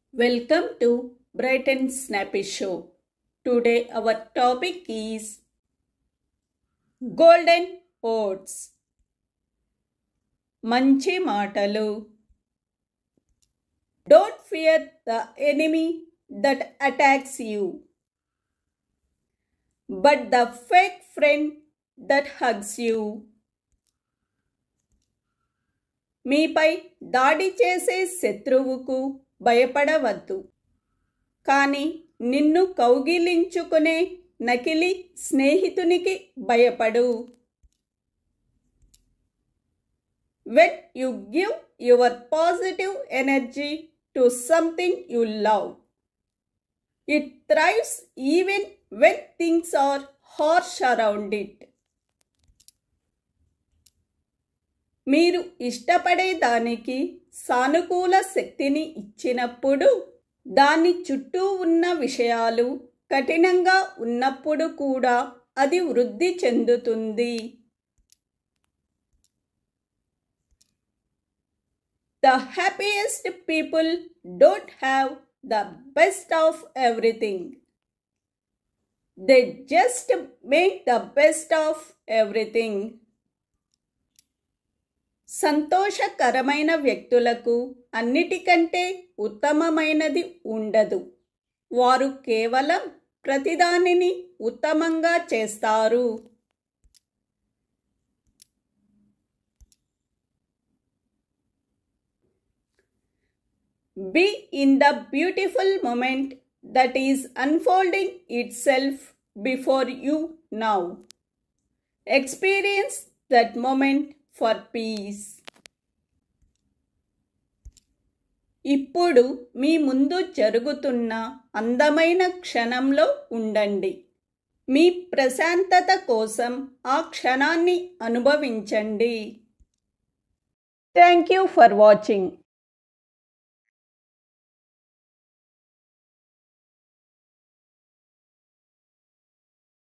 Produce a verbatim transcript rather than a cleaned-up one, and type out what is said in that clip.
Welcome to Bright and Snappy Show. Today our topic is Golden Oats. Manchi Maatalu. Don't fear the enemy that attacks you, but the fake friend that hugs you. మీపై దాడి చేసే శత్రువుకు భయపడవద్దు, కానీ నిన్ను కౌగిలించుకునే నకిలీ స్నేహితునికి భయపడు. When you give your positive energy to something you love, it thrives even when things are harsh around it. మీరు ఇష్టపడే దానికి సానుకూల శక్తిని ఇచ్చినప్పుడు, దాని చుట్టూ ఉన్న విషయాలు కఠినంగా ఉన్నప్పుడు కూడా అది వృద్ధి చెందుతుంది. The happiest people don't have the best of everything. They just make the best of everything. సంతోషకరమైన వ్యక్తులకు అన్నిటికంటే ఉత్తమమైనది ఉండదు. వారు కేవలం ప్రతిదానిని ఉత్తమంగా చేస్తారు. Be in the beautiful moment that is unfolding itself before you now. Experience that moment for peace. ఇప్పుడు మీ ముందు జరుగుతున్న అందమైన క్షణంలో ఉండండి. మీ ప్రశాంతత కోసం ఆ క్షణాన్ని అనుభవించండి. Thank you for watching.